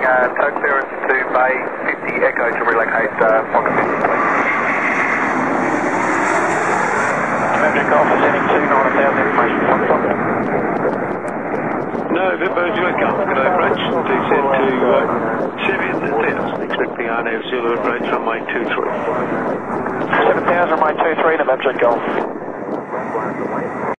tow clearance to Bay 50 Echo to relocate Fokker 50, please. November Golf ascending to 9,000 information from Fokker. November Juliet Golf, good approach, descend to 7,000, expecting RNAV Zulu approach runway 23. 7,000 runway 23, November Juliet Golf.